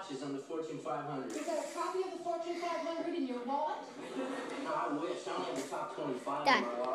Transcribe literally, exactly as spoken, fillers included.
watches on the Fortune five hundred. Is there a copy of the Fortune five hundred in your wallet? No, I wish. I only have the top twenty-five Done. in my wallet.